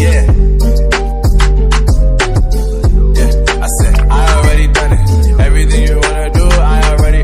Yeah. Yeah, I said, I already done it. Everything you wanna do, I already.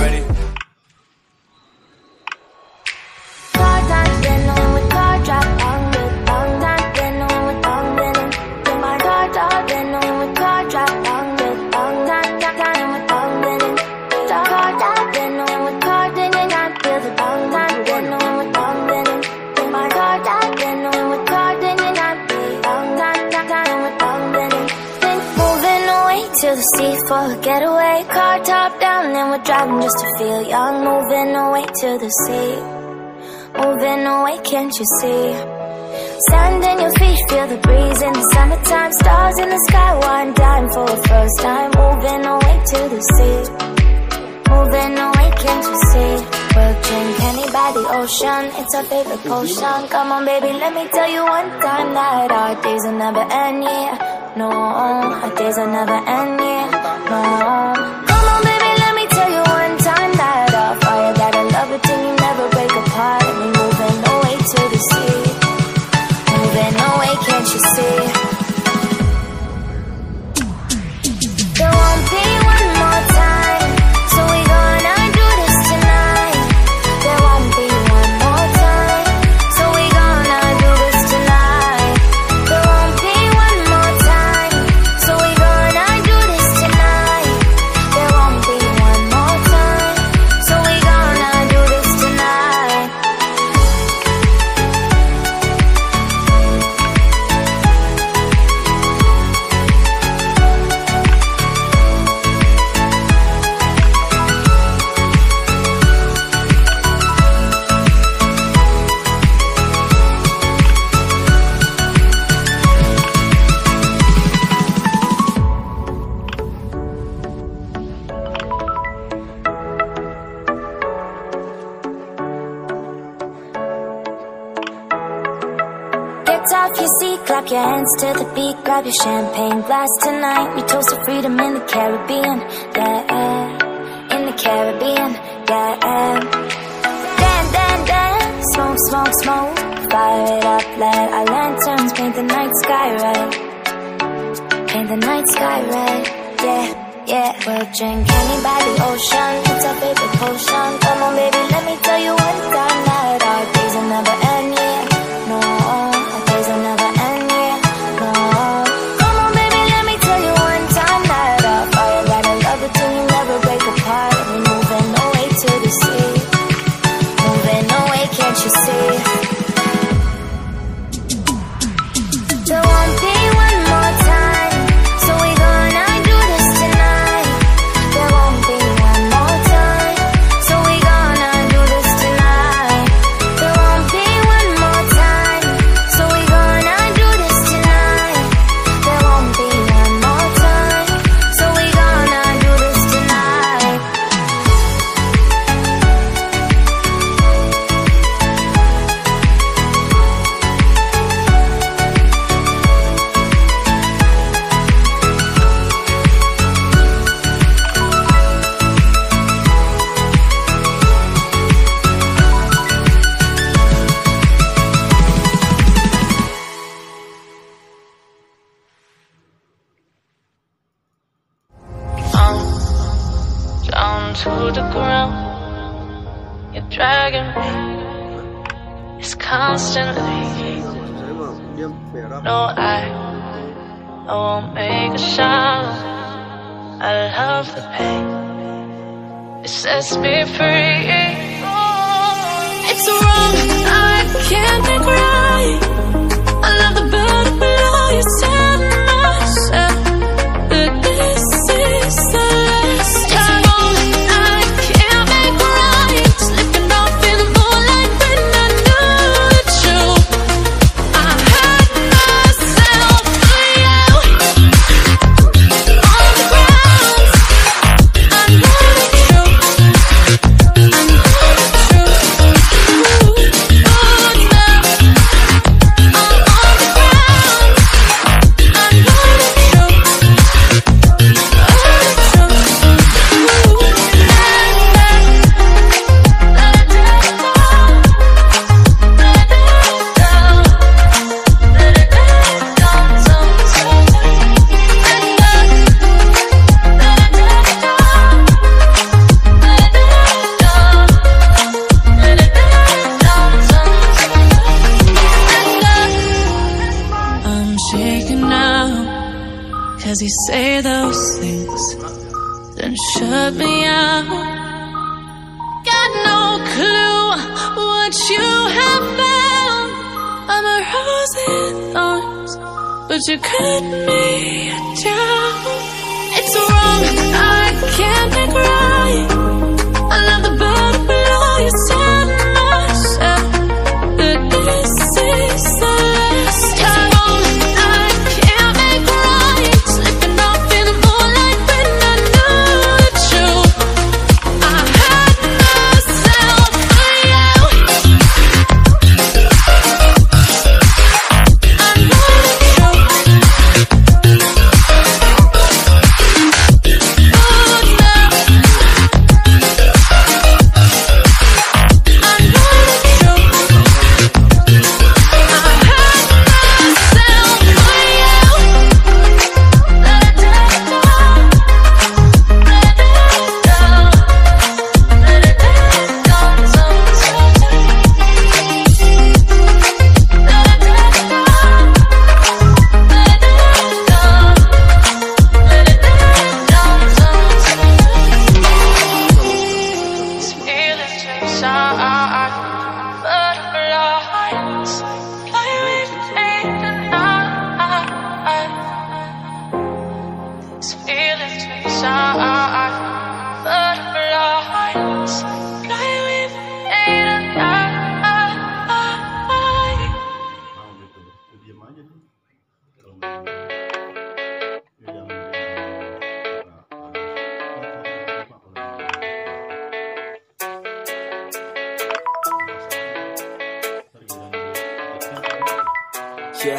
For a getaway, car top down, and we're driving just to feel young. Moving away to the sea, moving away, can't you see? Sand in your feet, feel the breeze in the summertime. Stars in the sky, one dime for the first time. Moving away to the sea, moving away, can't you see? We'll drink honey by the ocean, it's our favorite potion. Come on baby, let me tell you one time that our days will never end, yeah. No, our days will never end, yeah. No. Come on baby, let me tell you one time that our fire got a love it till you never break apart. And we moving away to the sea, moving away, can't you see? There won't be one more time, so we gonna do this tonight. There won't be one more time, so we gonna do this tonight. There won't be one more time, so we gonna do this tonight. There won't be one more time, so we gonna do this tonight. Get off your seat, clap your hands to the beat. Grab your champagne glass tonight. We toast to freedom in the Caribbean, yeah. In the Caribbean, yeah. Dance, dance, dance, smoke, smoke, smoke. Fire it up, let our lanterns paint the night sky red. Paint the night sky red, yeah, yeah. We'll drink honey by the ocean, it's our favorite potion. Come on baby, let me tell you one time that our days will never end, yeah. No, our days will never end, yeah. No. Come on baby, let me tell you one time that our fire got a love it till you never break apart. And we're moving away to the sea, moving away, can't you see? There won't be one more time, so we gonna do this tonight. There won't be one more time, so we gonna do this tonight. There won't be one more time, so we gonna do this tonight. There won't be one more time, so we gonna do this tonight. Down to the ground, you're dragging me. It's constantly. No, I won't make a sound. I love the pain, it sets me free. It's wrong, I can't make right. I love the bird below you, tell myself that this is the last time. 'cause you say those things, then shut me out. Got no clue what you have found. I'm a rose in thorns, but you cut me down. It's wrong, I can't make right. I love the bird below you, said myself that this is the last time. It's wrong, I can't make right. Slipping off in the moonlight when I knew the truth. I had myself for you. I know the truth. Yeah,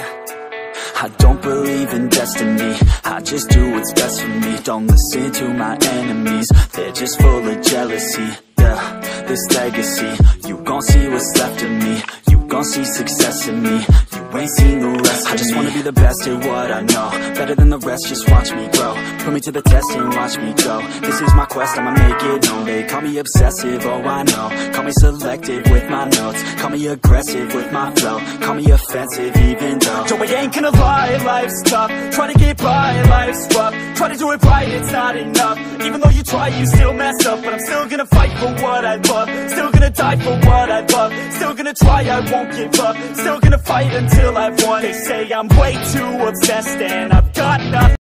I don't believe in destiny, I just do what's best for me. Don't listen to my enemies, they're just full of jealousy. Yeah, this legacy, you gon' see what's left of me. You gon' see success in me, you ain't seen the rest of me. I just wanna be the best at what I know, better than the rest, just watch me grow. Put me to the test and watch me go. This is my quest, I'ma make it known. They call me obsessive, oh I know. Call me selective with my notes, call me aggressive with my flow, call me offensive even though Joe, I ain't gonna lie, life's tough. Try to get by, life's rough. Try to do it right, it's not enough. Even though you try, you still mess up. But I'm still gonna fight for what I love, still gonna die for what I love, still gonna try, I won't give up, still gonna fight until I've won. They say I'm way too obsessed and I've got nothing.